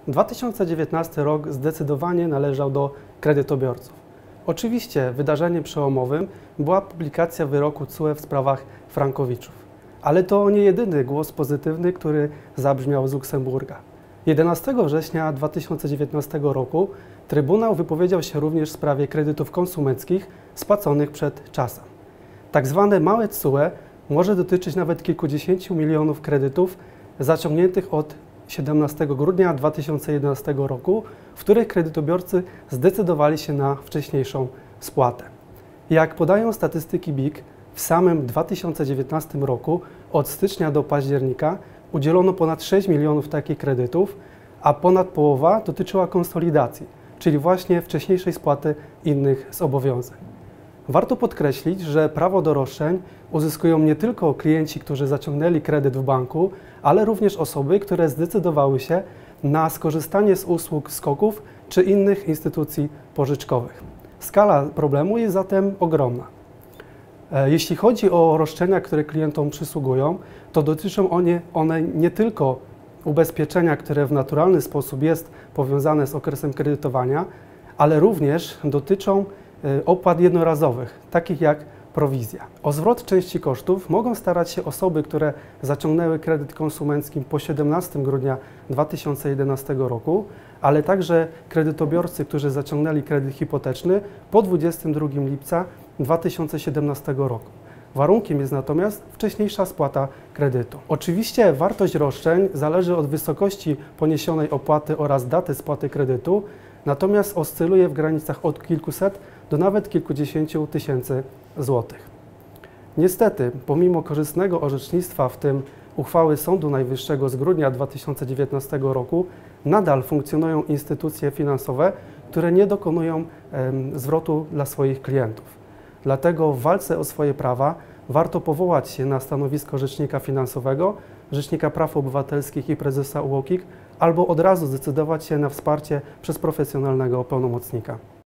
2019 rok zdecydowanie należał do kredytobiorców. Oczywiście wydarzeniem przełomowym była publikacja wyroku TSUE w sprawach frankowiczów. Ale to nie jedyny głos pozytywny, który zabrzmiał z Luksemburga. 11 września 2019 roku Trybunał wypowiedział się również w sprawie kredytów konsumenckich spłaconych przed czasem. Tak zwane małe TSUE może dotyczyć nawet kilkudziesięciu milionów kredytów zaciągniętych od 17 grudnia 2011 roku, w których kredytobiorcy zdecydowali się na wcześniejszą spłatę. Jak podają statystyki BIK, w samym 2019 roku od stycznia do października udzielono ponad 6 milionów takich kredytów, a ponad połowa dotyczyła konsolidacji, czyli właśnie wcześniejszej spłaty innych zobowiązań. Warto podkreślić, że prawo do roszczeń uzyskują nie tylko klienci, którzy zaciągnęli kredyt w banku, ale również osoby, które zdecydowały się na skorzystanie z usług SKOK-ów czy innych instytucji pożyczkowych. Skala problemu jest zatem ogromna. Jeśli chodzi o roszczenia, które klientom przysługują, to dotyczą one nie tylko ubezpieczenia, które w naturalny sposób jest powiązane z okresem kredytowania, ale również dotyczą opłat jednorazowych, takich jak prowizja. O zwrot części kosztów mogą starać się osoby, które zaciągnęły kredyt konsumencki po 17 grudnia 2011 roku, ale także kredytobiorcy, którzy zaciągnęli kredyt hipoteczny po 22 lipca 2017 roku. Warunkiem jest natomiast wcześniejsza spłata kredytu. Oczywiście wartość roszczeń zależy od wysokości poniesionej opłaty oraz daty spłaty kredytu, natomiast oscyluje w granicach od kilkuset do nawet kilkudziesięciu tysięcy złotych. Niestety, pomimo korzystnego orzecznictwa, w tym uchwały Sądu Najwyższego z grudnia 2019 roku, nadal funkcjonują instytucje finansowe, które nie dokonują zwrotu dla swoich klientów. Dlatego w walce o swoje prawa warto powołać się na stanowisko rzecznika finansowego, rzecznika praw obywatelskich i prezesa UOKiK, albo od razu zdecydować się na wsparcie przez profesjonalnego pełnomocnika.